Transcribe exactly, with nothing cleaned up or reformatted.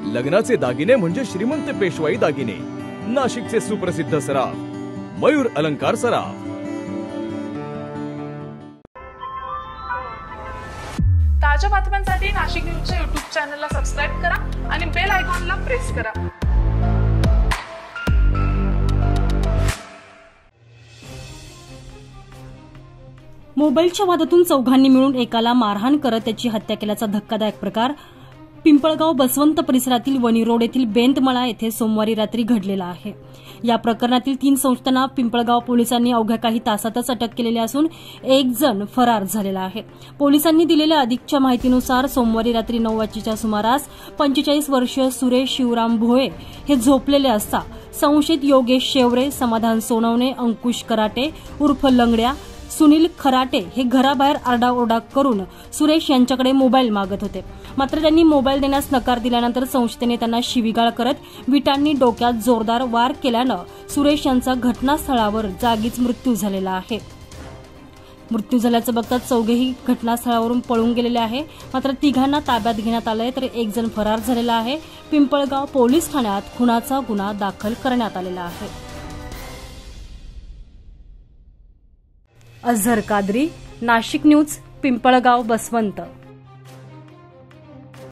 लग्नाचे दागिने म्हणजे श्रीमंत पेशवाई दागिने, नाशिकचे सुप्रसिद्ध सराफ मयूर अलंकार सराफ। ताज्या बातम्यांसाठी नाशिक न्यूजच्या यूट्यूब चॅनलला सबस्क्राईब करा आणि बेल आयकॉनला प्रेस करा। मोबाईलच्या वादातून चौघांनी मिळून एकाला मारहाण करत त्याची हत्या केल्याचा धक्कादायक प्रकार पिंपळगाव बसवंत परिसरातील वनी रोड येथील बेंतमळा येथे सोमवारी रात्री घडलेला आहे। या प्रकरणातील तीन संशयितांना पिंपळगाव पोलिसांनी अवघ्या काही तासातच अटक केलेली असून एक जण फरार झालेला आहे। पोलिसांनी दिलेल्या अधिकच्या माहितीनुसार सोमवारी रात्री नऊ वाजेच्या सुमारास पंचेचाळीस वर्षीय सुरेश शिवराम भोये हे झोपलेले असता संशयित योगेश शेवरे, समाधान सोनवणे, अंकुश कराटे उर्फ लंगड्या, सुनील खराटे हे घराबाहेर आरडाओरडा करून सुरेश यांच्याकडे मोबाईल मागत होते। मात्र त्यांनी मोबाईल देण्यास नकार दिल्यानंतर संशयितांनी त्यांना शिवीगाळ करत विटांनी डोक्यात जोरदार वार केल्यानं सुरेश यांचा घटनास्थळावर जागीच मृत्यू झालेला आहे। मृत्यू झाल्याचं बघताच चौघेही घटनास्थळावरून पळून गेलेले आहे। मात्र तिघांना ताब्यात घेण्यात आलंय तर एक जण फरार झालेला आहे। पिंपळगाव पोलीस ठाण्यात खुनाचा गुन्हा दाखल करण्यात आलेला आहे। अझहर कादरी, नाशिक न्यूज, पिंपळगाव बसवंत।